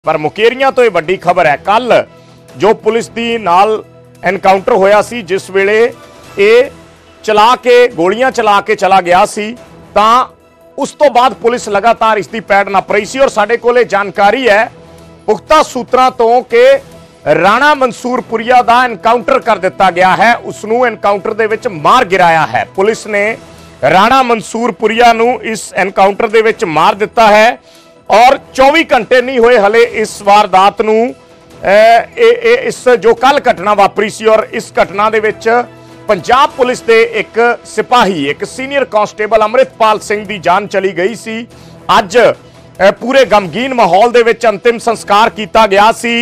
पर मुकेरियां तो यह वड्डी खबर है। कल जो पुलिस दी नाल एनकाउंटर होया सी, जिस वेले ये चला के गोलियां चला के चला गया सी, तां उस तो बाद पुलिस लगातार इसकी पैड़ नप रही सी। और साडे कोले जानकारी है पुख्ता सूत्रां तो कि राणा मंसूरपुरिया दा एनकाउंटर कर दिता गया है, उसनू एनकाउंटर दे विच मार गिराया है। पुलिस ने राणा मंसूरपुरिया नू इस एनकाउंटर दे विच मार दिता है और 24 घंटे नहीं होए हले इस वारदात नू इस जो कल घटना वापरी सी। और इस घटना दे विच पंजाब पुलिस दे एक सिपाही, एक सीनियर कांस्टेबल अमृतपाल सिंह दी जान चली गई सी। अज पूरे गमगीन माहौल दे विच अंतिम संस्कार किया गया सी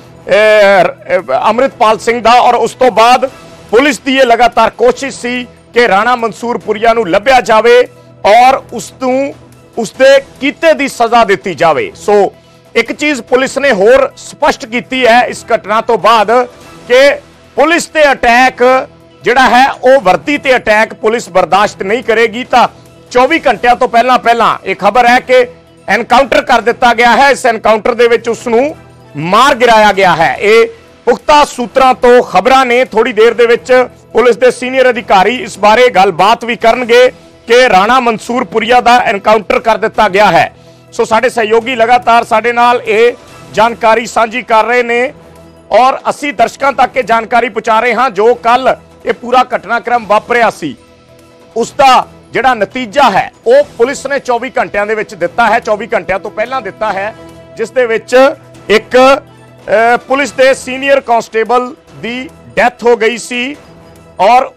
अमृतपाल सिंह दा। और उस तो बाद पुलिस दी ये लगातार कोशिश सी कि राणा मंसूरपुरिया नू लभ्या जावे और उसदे कीते दी सजा दी जावे। सो एक चीज पुलिस ने होर स्पष्ट की है इस घटना तो बाद कि पुलिस ते अटैक जिहड़ा है वो वर्दी ते अटैक पुलिस बर्दाश्त नहीं करेगी। तो 24 घंटिया तो पहला एक खबर है कि एनकाउंटर कर दिता गया है। इस एनकाउंटर दे विच उसनू मार गिराया गया है। ये पुख्ता सूत्रां तो खबरां ने। थोड़ी देर दे विच पुलिस दे सीनियर अधिकारी इस बारे गलबात भी करनगे कि राणा मंसूरपुरिया दा एनकाउंटर कर दिता गया है। सो साडे सहयोगी लगातार साडे नाल ये जानकारी साझी कर रहे ने और असी दर्शकों तक ये जानकारी पहुंचा रहे हां। जो कल ये पूरा घटनाक्रम वापरिया सी उसका जिहड़ा नतीजा है वो पुलिस ने 24 घंटिया दे विच दिता है, 24 घंटिया तो पहला दिता है, जिस दे विच एक पुलिस दे सीनियर कांस्टेबल दी डेथ हो गई सी। और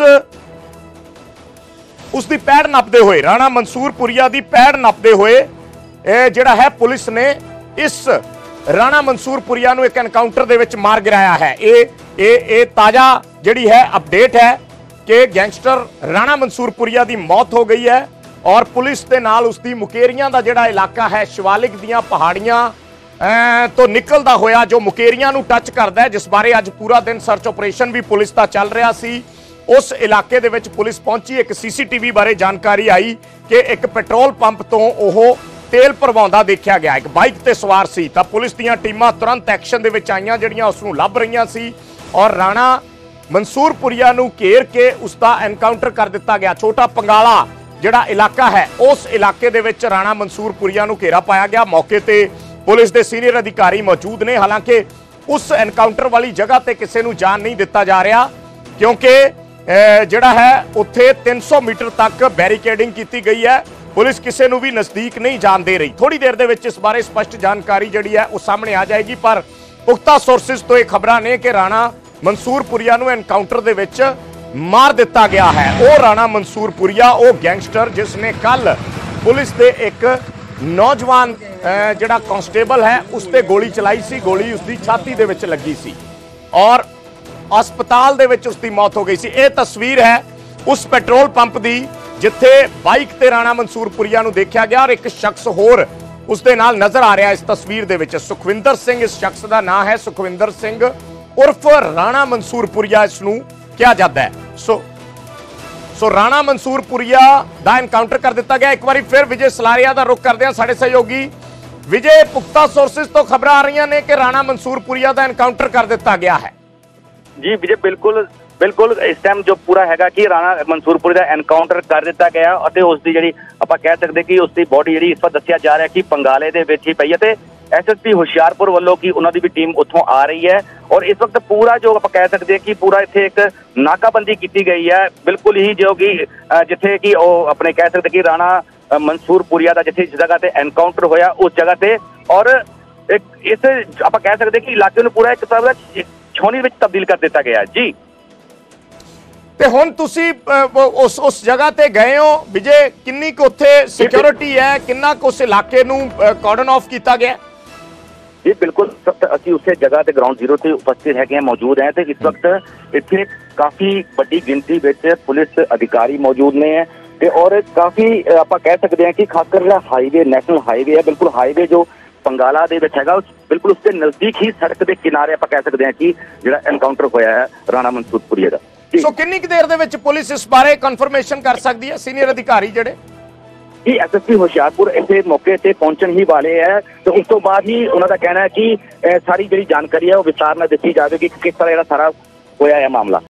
उसकी पैड़ नपदे हुए, राणा मंसूरपुरिया की पैड़ नपदे हुए जिहड़ा है पुलिस ने इस राणा मंसूरपुरिया नू एक एनकाउंटर दे विच मार गिराया है। ये ताजा जिहड़ी है अपडेट है कि गैंगस्टर राणा मंसूरपुरिया की मौत हो गई है। और पुलिस के नाल उसकी मुकेरियां दा जिहड़ा इलाका है, शिवालिक दियां पहाड़ियां तो निकलदा होया जो मुकेरियां नू टच करदा है, जिस बारे अज पूरा दिन सर्च ऑपरेशन भी पुलिस का चल रहा सी। उस इलाके दे विच पुलिस पहुंची। एक सीसीटीवी बारे जानकारी आई कि एक पेट्रोल पंप तो ओह तेल भरवाउंदा देखा गया, एक बाइक ते सवार सी। तां पुलिस दीयां टीमां तुरंत एक्शन दे विच आईयां जिहड़ियां उसनू लभ रहीआं सी और राणा मंसूरपुरिया नू घेर के उसका एनकाउंटर कर दिता गया। छोटा पंगाला जिहड़ा इलाका है उस इलाके दे विच राणा मंसूरपुरिया नू घेरा पाया गया। मौके ते पुलिस दे सीनियर अधिकारी मौजूद ने। हालांकि उस एनकाउंटर वाली जगह ते किसी नू जान नहीं दिता जा रहा क्योंकि जिहड़ा है उत्थे 300 मीटर तक बैरीकेडिंग की गई है। पुलिस किसी नू भी नजदीक नहीं जान दे रही। थोड़ी देर दे विच इस बारे स्पष्ट जानकारी जिहड़ी है वो सामने आ जाएगी। पर पुख्ता सोर्सेस तो यह खबरां ने कि राणा मंसूरपुरिया नू एनकाउंटर दे विच मार दिता गया है। वो राणा मंसूरपुरिया वो गैंगस्टर जिसने कल पुलिस दे एक नौजवान जिहड़ा कांस्टेबल है उस ते गोली चलाई सी। गोली उसकी छाती दे विच लगी सी और अस्पताल दे विच उसकी मौत हो गई सी। यह तस्वीर है उस पेट्रोल पंप दी जिथे बाइक ते राणा मंसूरपुरिया नू देखा गया और एक शख्स होर उसदे नाल नजर आ रहा है इस तस्वीर दे विच। सुखविंदर सिंह इस शख्स का नाम है, सुखविंदर सिंह उर्फ राणा मंसूरपुरिया इसनू कहा जाता है। सो राणा मंसूरपुरिया दा एनकाउंटर कर दिता गया। एक बार फिर विजय सलारिया का रुख करते हैं साडे सहयोगी विजय। पुख्ता सोर्सेस तो खबर आ रही ने कि राणा मंसूरपुरिया का एनकाउंटर कर दिता गया है। जी विजय, बिल्कुल इस टाइम जो पूरा है कि राणा मंसूरपुरी का एनकाउंटर कर दिता गया और उसकी जी आप कह सकते कि उसकी बॉडी जी इस वक्त दसिया जा रहा है कि पंगाले दे विच ही पई है। SSP हुशियारपुर वालों की उन्होंने भी टीम उत्थों आ रही है और इस वक्त पूरा जो आप कह सकते हैं कि पूरा इत्थे एक नाकाबंदी की गई है, बिल्कुल ही जो कि जिथे कि अपने कह सकते कि राणा मंसूरपुरिया का जिथे जिस जगह से एनकाउंटर होया उस जगह से और एक इस आप कह सकते कि इलाके में पूरा एक तरह का छौनी में तब्दील कर दिता गया है। जी ते हुण तुसी उस जगह ते गए हो विजय, किन्नी को उत्थे सिक्योरिटी है, किन्ना को उस इलाके नू कॉर्डन ऑफ किया गया? जी बिल्कुल, असी उस जगह ते ग्राउंड जीरो ते उपस्थित है मौजूद हैं। इस वक्त इत्थे काफी बड़ी गिनती विच पुलिस अधिकारी मौजूद ने और काफी आप कह सकते हैं कि खासकर जो हाईवे नैशनल हाईवे है, बिल्कुल हाईवे जो पंगाला दे विच हैगा बिल्कुल उसके नजदीक ही सड़क के किनारे आप कह सकते हैं कि जो एनकाउंटर होया है राणा मंसूरपुरिया का। सो कितनी देर दे विच पुलिस इस बारे कन्फर्मेशन कर सकती है सीनियर अधिकारी जिहड़े? ਕਿ SSP ਹੁਸ਼ਿਆਰਪੁਰ ਇੱਥੇ ਮੌਕੇ ਤੇ ਪਹੁੰਚਣ ਹੀ ਵਾਲੇ ਹੈ ਤੇ ਉਸ ਤੋਂ ਬਾਅਦ ਹੀ ਉਹਨਾਂ ਦਾ ਕਹਿਣਾ ਹੈ ਕਿ ਸਾਰੀ ਜਿਹੜੀ ਜਾਣਕਾਰੀ ਹੈ ਉਹ ਵਿਸਤਾਰ ਨਾਲ ਦਿੱਤੀ ਜਾਵੇਗੀ ਕਿ ਕਿਸ ਤਰ੍ਹਾਂ ਜਿਹੜਾ ਸਾਰਾ ਹੋਇਆ ਹੈ ਮਾਮਲਾ।